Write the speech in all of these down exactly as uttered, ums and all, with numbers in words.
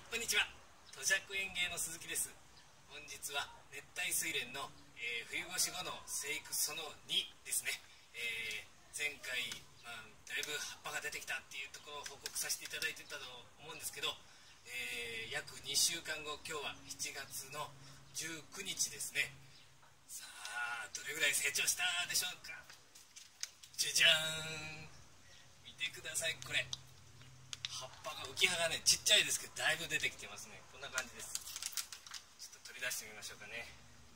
こんにちは。土着園芸の鈴木です。本日は熱帯スイレンの、えー、冬越し後の生育そのにですね。えー、前回、まあ、だいぶ葉っぱが出てきたっていうところを報告させていただいてたと思うんですけど、えー、約にしゅうかんご、今日はしちがつのじゅうくにちですね。さあ、どれぐらい成長したでしょうか。じゃじゃーん、見てください。これ葉っぱが浮き葉がね、ちっちゃいですけどだいぶ出てきてますね。こんな感じです。ちょっと取り出してみましょうかね。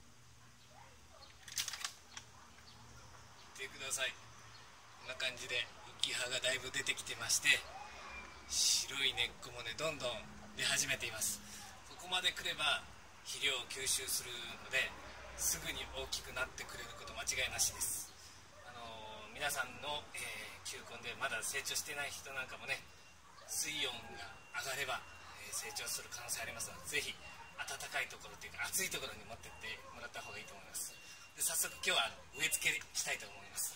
見てください。こんな感じで浮き葉がだいぶ出てきてまして、白い根っこもねどんどん出始めています。ここまで来れば肥料を吸収するのですぐに大きくなってくれること間違いなしです。あのー、皆さんの、えー、球根でまだ成長してない人なんかもね、水温が上がれば、えー、成長する可能性ありますので、ぜひ暖かいところというか暑いところに持ってってもらった方がいいと思います。で、早速今日は植え付けしたいと思います。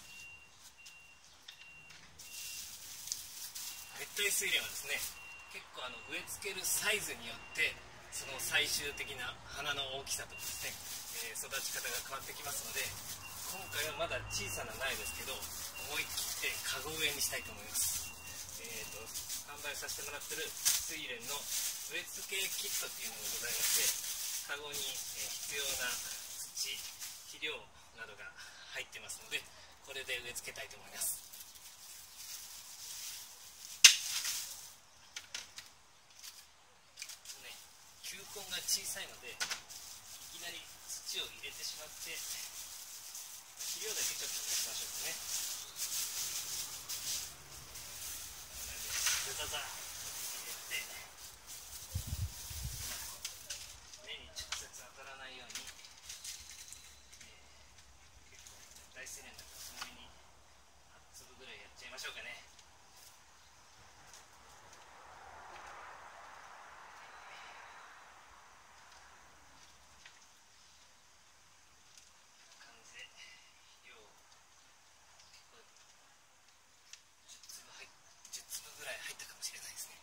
熱帯スイレンはですね、結構あの植え付けるサイズによってその最終的な花の大きさとかですね、えー、育ち方が変わってきますので、今回はまだ小さな苗ですけど思い切ってカゴ植えにしたいと思います。えーと販売させてもらってるスイレンの植え付けキットっていうのがございまして、カゴに必要な土、肥料などが入ってますので、これで植え付けたいと思います。ね、球根が小さいのでいきなり土を入れてしまって、肥料だけちょっと足しましょうかね。ザザー入れて、根に直接当たらないように、えー、結構熱帯スイレンだからその上にはちつぶぐらいやっちゃいましょうかね。こんな感じで肥料を結構じゅっつぶ入っじゅっつぶぐらい入ったかもしれないですね。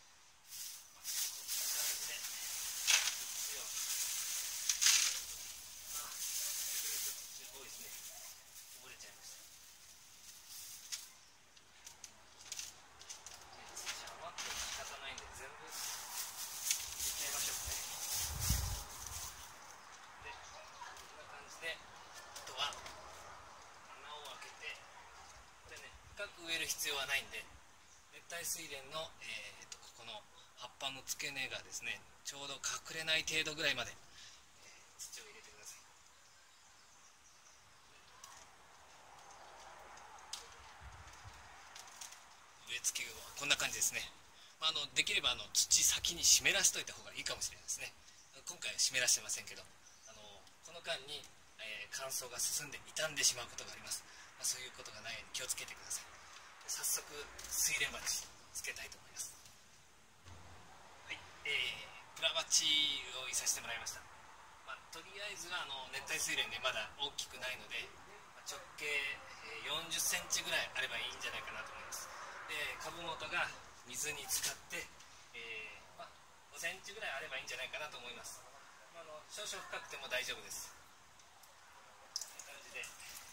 植える必要はないんで、熱帯スイレンの、えー、とここの葉っぱの付け根がですね、ちょうど隠れない程度ぐらいまで、えー、土を入れてください。植え付けはこんな感じですね。まあ、あのできればあの土先に湿らしといた方がいいかもしれないですね。今回は湿らしてませんけど、あのこの間に、えー、乾燥が進んで傷んでしまうことがあります。まあ、そういうことがないように気をつけてください。早速スイレン鉢つけたいと思います。はい、えー、プラ鉢を用意させてもらいました。まあ、とりあえずはあの熱帯スイレンでまだ大きくないので、まあ、直径よんじゅっセンチぐらいあればいいんじゃないかなと思います。で、株元が水に浸かって、えーまあ、ごセンチぐらいあればいいんじゃないかなと思います。まあ、あの少々深くても大丈夫です。こんな感じで、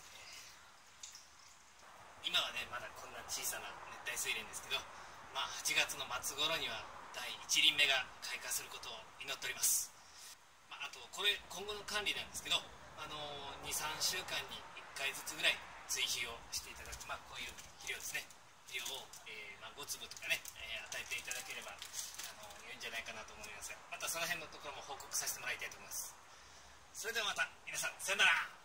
今はねまだこんな小さな熱帯スイレンですけど、まあ、はちがつの末頃にはだいいち輪目が開花することを祈っております。まあ、あとこれ今後の管理なんですけど、あのー、にさんしゅうかんにいっかいずつぐらい追肥をしていただく、まあ、こういう肥料ですね、肥料を、えーまあ、ごつぶとかね、えー、与えていただければ、あのー、良いんじゃないかなと思いますが、またその辺のところも報告させてもらいたいと思います。それではまた皆さん、さよなら。